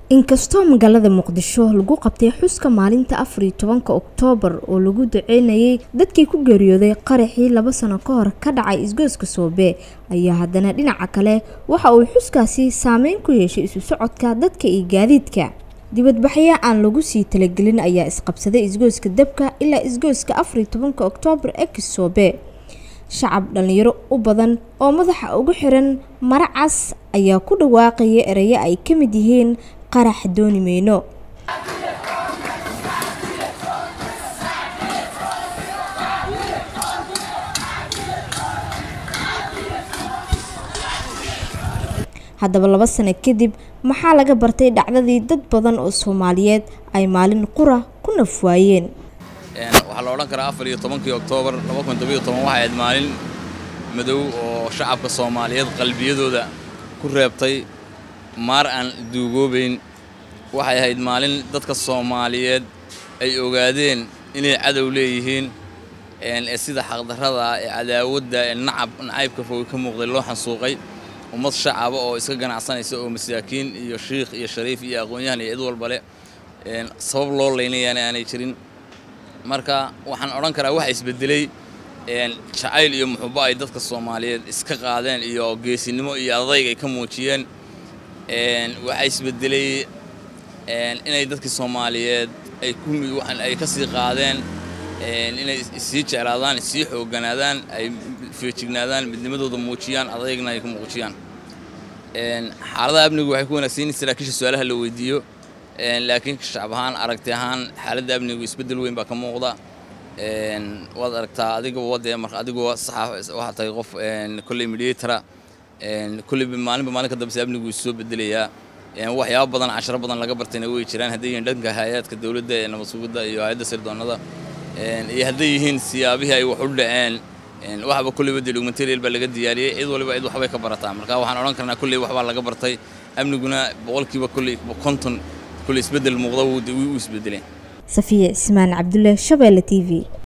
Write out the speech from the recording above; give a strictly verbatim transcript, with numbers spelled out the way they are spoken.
inkastoo magaalada Muqdisho lagu qabtay xuska maalinta afar iyo tobanka Oktoobar oo lagu duceynayay dadkii ku geeriyooday qaraxii laba sano ka hor ka dhacay isgoyska Soobe ayaa haddana dhinaca kale waxa uu xuskaasi saameyn ku yeeshay isu socodka dadka iyo gaadiidka. dibadbaxyo aan lagu sii talagelin ayaa isqabsaday isgoyska dabka ilaa isgoyska afar iyo tobanka Oktoobar ee Soobe. shacab dhalinyaro u badan oo madaxa ugu xiran mara cas ayaa ku dhawaaqay erayo ay ka mid yihiin qarax dooni meeno. haddaba laba sano kadib maxaa laga bartay dhacdadii dad badan oo Soomaaliyeed ay maalin qura ku nafwaayeen. waxaa la oran karaa afar iyo tobanka Oktoobar laba kun iyo toban iyo toban waxa ay maalin madow oo shacabka Soomaaliyeed qalbiyadooda ku reebtay maar aan duugoobayn. waxay ahayd maalin dadka Soomaaliyeed ay ogaadeen inay cadow leeyihiin ee sida xaqdarrada ee cadaawadda ee nacab nacaybka fog ka muuqday loo xasuuqay ummad shacab oo iska ganacsanaysa oo masaakiin iyo sheekh iyo shariif iyo aqoonyahan iyo cid walba leh sabab loo leeyahay aanay jirin. marka waxaan oran karaa waxa isbedelay een jacayl iyo muxubba ay dadka Soomaaliyeed iska qaadeen iyo geesinimo iyo adayg ay ka muujiyeen. een waxa isbedelay een inay dadka Soomaaliyeed ay ku waxan ay ka sii qaadeen een inay sii jeclaadaan sii xooganaadaan ay feejignaadaan midnimadooda muujiyaan adaygna ay ku muujiyaan. een xaalada amnigu waxay ku wanaagsan yihiin saraakiisha su'aalaha la weydiiyo een laakiin shacab ahaan aragti ahaan xaalada amnigu isbedel weyn baa ka muuqda. een wad aragtaa adiga wadada marka adigu sax waxa tahay qof een kulli mediator een kulli maalin maalin ka dambe amnigu soo bedelayaa. een waxyaabo badan casharo badan laga bartayna way jiraan haddii dhanka hay'adka dawladda ee nabadsuugida iyo hay'adda sirdoonada een iyo haddii yihiin siyaabihi ay wax u dhaceen een waxba kulli wada documentary baa laga diyaariyay cid waliba cid waxbay ka barataa. marka waxaan oran karnaa kulli waxba laga bartay amniguna boqolkiiba kulli konton كل إسبدل المغضوض وإسبدلين. صفية اسمان عبد الله شبيلة تي في.